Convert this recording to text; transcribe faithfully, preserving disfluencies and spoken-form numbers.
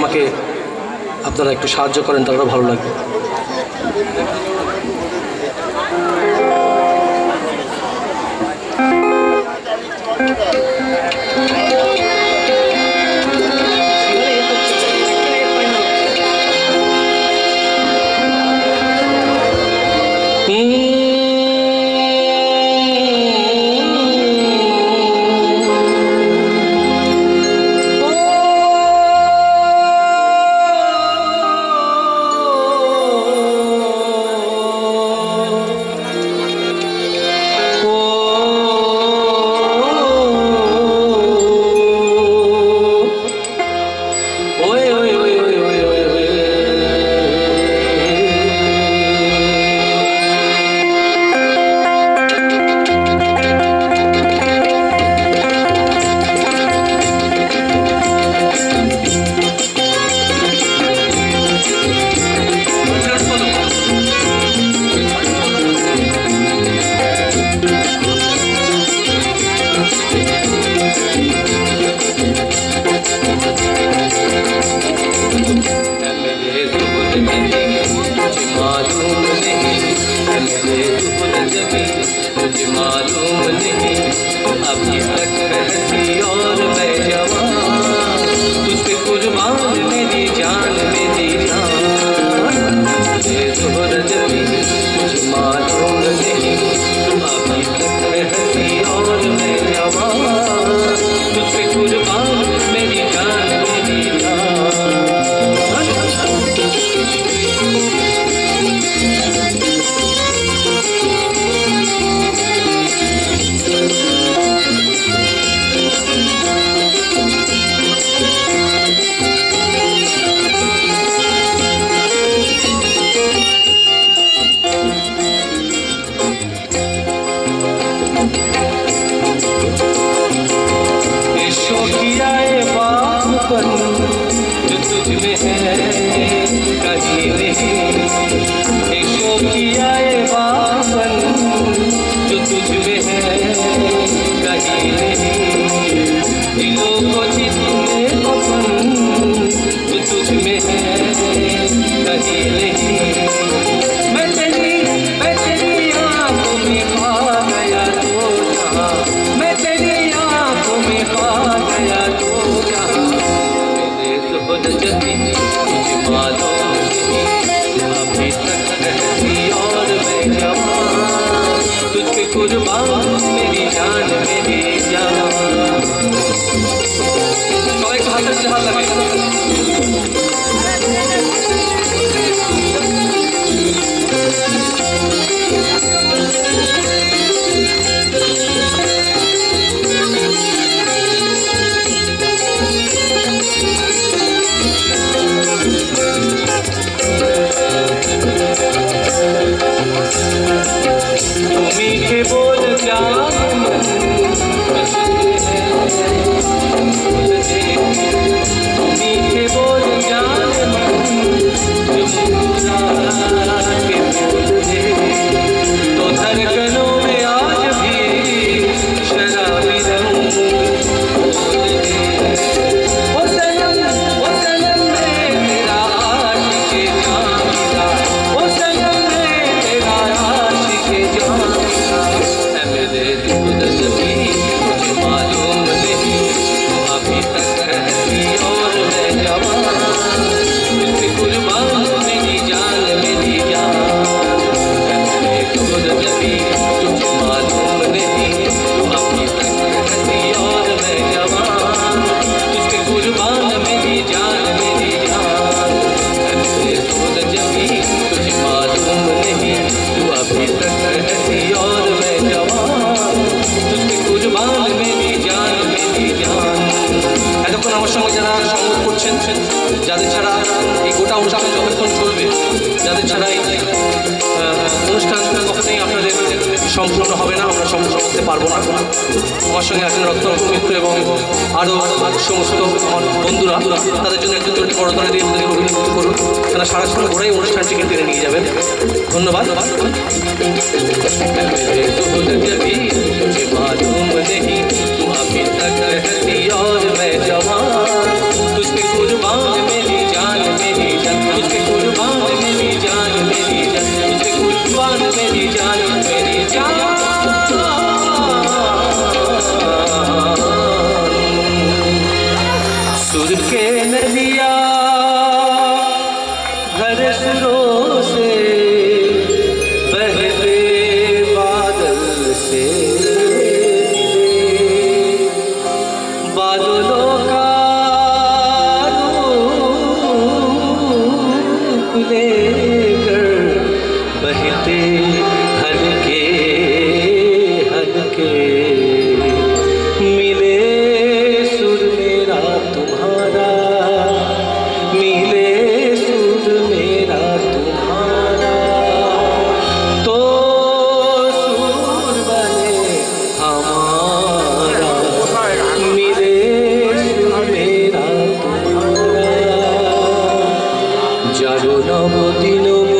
আমাকে আপনারা একটু সাহায্য করেন, তাহলে ভালো লাগবে। যাদের ছাড়া এই গোটা অনুষ্ঠান যতক্ষণ চলবে, যাদের ছাড়া এই অনুষ্ঠান কখনোই আপনাদের সম্পূর্ণ হবে না, আমরা সম্পূর্ণ করতে পারবো না। আমার সঙ্গে আছেন রত্নাকর মিত্র এবং আরও সমস্ত আমার বন্ধুরা, তাদের জন্য একটু জোরে করতালি দিয়ে তাদেরকে অভিনন্দন করুন। তারা সারাক্ষণ ঘোরাই অনুষ্ঠানটিকে টেনে নিয়ে যাবেন। ধন্যবাদ। तुझ पे कुर्बान मेरी लेकर बहते हल्के हल्के मिले सुर मेरा तुम्हारा, मिले सुर मेरा तुम्हारा, तो सुर बने हमारा, मिले सुर मेरा तुम्हारा। जागो नव दिन